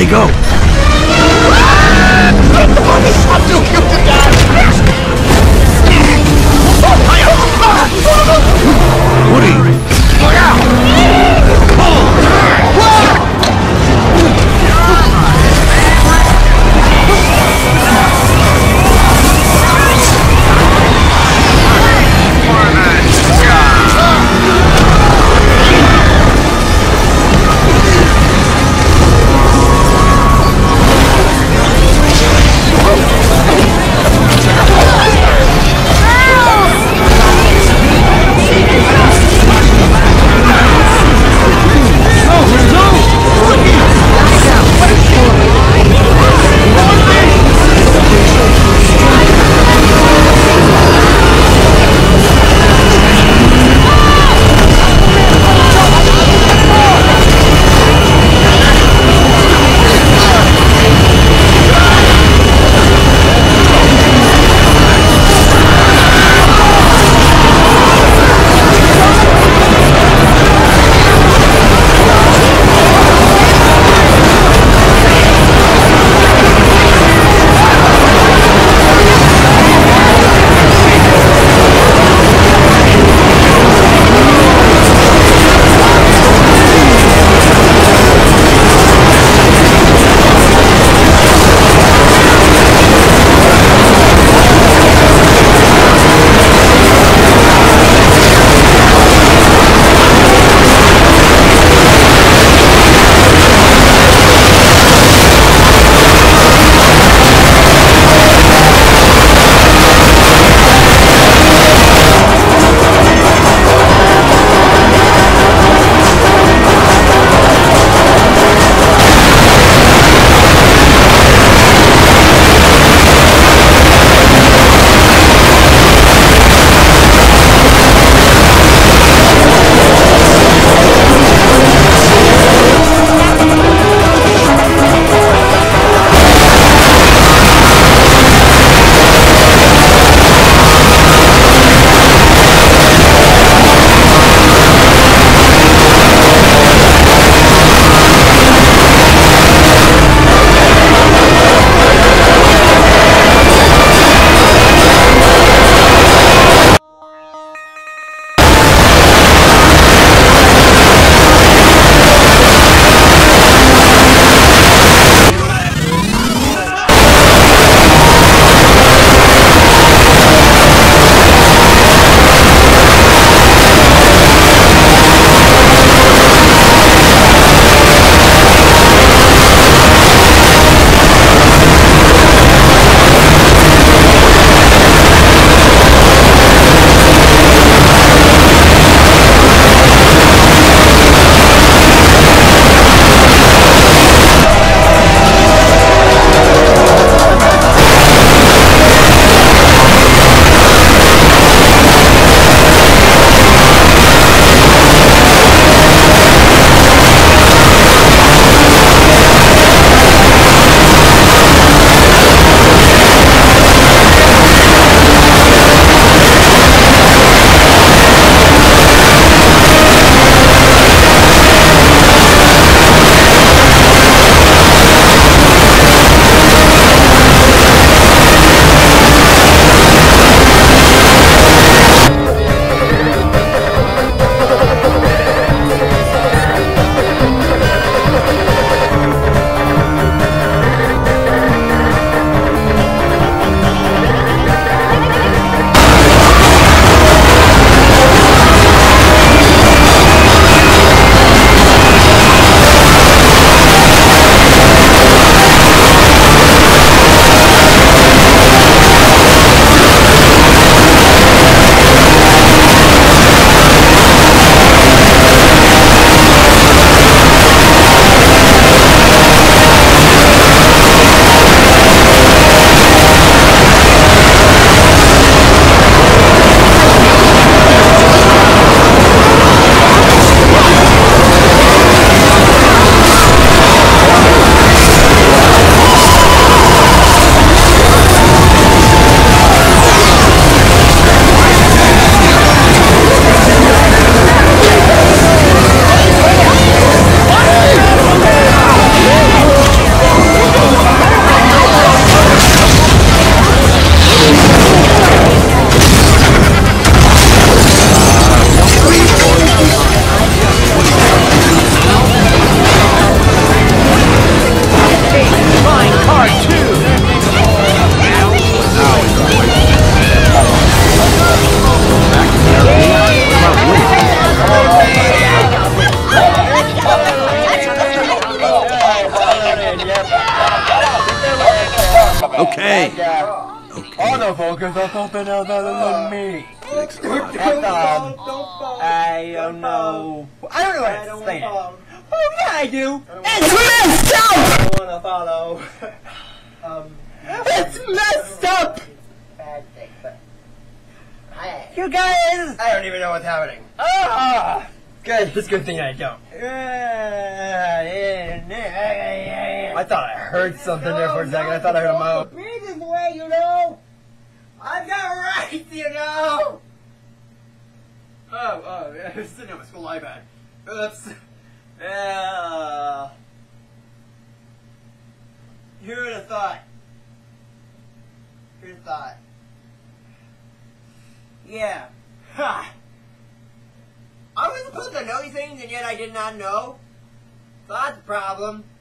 they go? Woody! Look out! me. Don't fall. I don't know what it's saying. Oh yeah, I do. It's messed up. I don't wanna follow. It's messed up. Bad thing, but you guys, I don't even know what's happening. Ah, good. It's a good thing I don't. I thought I heard something there for a second. I thought I heard a mouth. Breathing way, you know. I've got rights, you know. Oh, yeah, I was sitting on my school iPad. Oops. Who would have thought? Who'd have thought? Yeah. Ha! I was supposed to know these things and yet I did not know. So that's a problem.